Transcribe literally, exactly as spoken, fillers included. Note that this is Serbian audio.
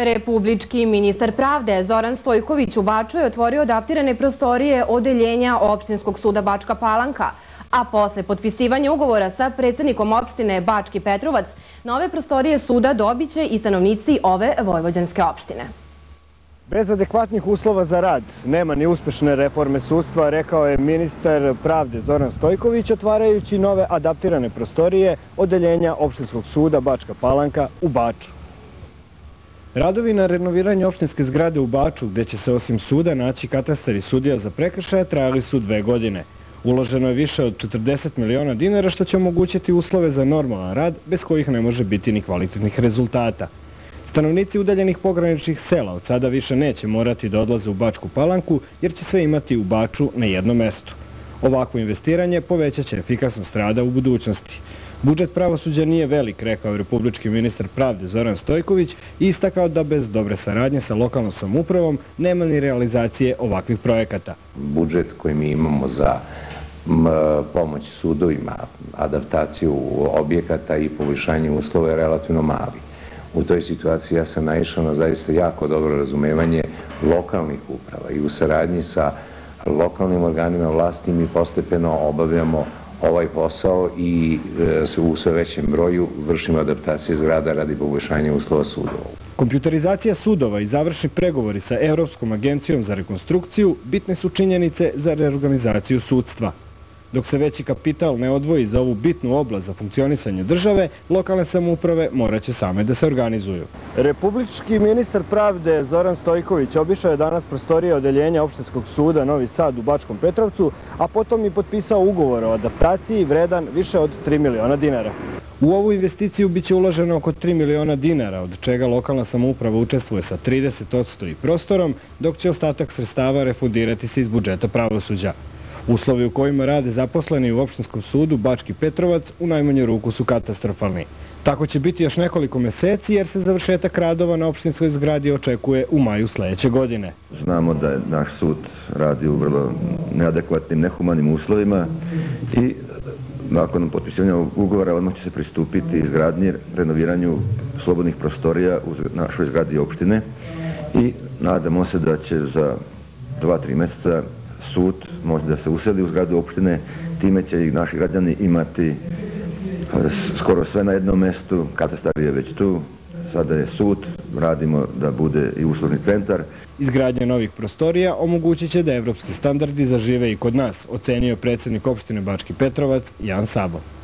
Republički ministar pravde Zoran Stojković u Baču je otvorio adaptirane prostorije odeljenja Opštinskog suda Bačka Palanka, a posle potpisivanja ugovora sa predsjednikom opštine Bački Petrovac, nove prostorije suda dobiće i stanovnici ove vojvođanske opštine. Bez adekvatnih uslova za rad nema ni uspešne reforme sudstva, rekao je ministar pravde Zoran Stojković, otvarajući nove adaptirane prostorije odeljenja Opštinskog suda Bačka Palanka u Baču. Radovi na renoviranju opštinske zgrade u Baču, gde će se osim suda naći katastar i sudija za prekršaje, trajali su dve godine. Uloženo je više od četrdeset miliona dinara, što će omogućiti uslove za normalan rad, bez kojih ne može biti ni kvalitetnih rezultata. Stanovnici udaljenih pograničnih sela od sada više neće morati da odlaze u Bačku Palanku, jer će sve imati u Baču na jednom mestu. Ovakvo investiranje povećat će efikasnost rada u budućnosti. Budžet pravosuđa nije velik, rekao je republički ministar pravde Zoran Stojković i istakao da bez dobre saradnje sa lokalnom samoupravom nema ni realizacije ovakvih projekata. Budžet koji mi imamo za pomoć sudovima, adaptaciju objekata i poboljšanje uslova je relativno mali. U toj situaciji ja sam naišao na zaista jako dobro razumevanje lokalnih uprava i u saradnji sa lokalnim organima vlasti mi postepeno obavljamo ovaj posao i u sve većem broju vršimo adaptacije zgrada radi poboljšanja uslova sudova. Kompjuterizacija sudova i završni pregovori sa Evropskom agencijom za rekonstrukciju bitne su činjenice za reorganizaciju sudstva. Dok se veći kapital ne odvoji za ovu bitnu oblast za funkcionisanje države, lokalne samouprave moraće same da se organizuju. Republički ministar pravde Zoran Stojković obišao je danas prostorije odeljenja Opštinskog suda Novi Sad u Bačkom Petrovcu, a potom i potpisao ugovor o adaptaciji vredan više od tri miliona dinara. U ovu investiciju biće uloženo oko tri miliona dinara, od čega lokalna samouprava učestvuje sa trideset posto i prostorom, dok će ostatak sredstava refundirati se iz budžeta pravosuđa. Uslovi u kojima rade zaposleni u Opštinskom sudu Bački Petrovac u najmanju ruku su katastrofalni. Tako će biti još nekoliko meseci jer se završetak radova na opštinskoj zgradi očekuje u maju sledeće godine. Znamo da je naš sud radi u vrlo neadekvatnim, nehumanim uslovima i nakon potpisivanja ugovora odmah će se pristupiti izgradnji, renoviranju slobodnih prostorija u našoj zgradi opštine i nadamo se da će za dva tri meseca sud može da se useli u zgradu opštine, time će i naši građani imati skoro sve na jednom mestu, katastar je već tu, sada je sud, radimo da bude i uslovni centar. Izgradnja novih prostorija omogućit će da evropski standardi zažive i kod nas, ocenio predsjednik opštine Bački Petrovac Jan Sabo.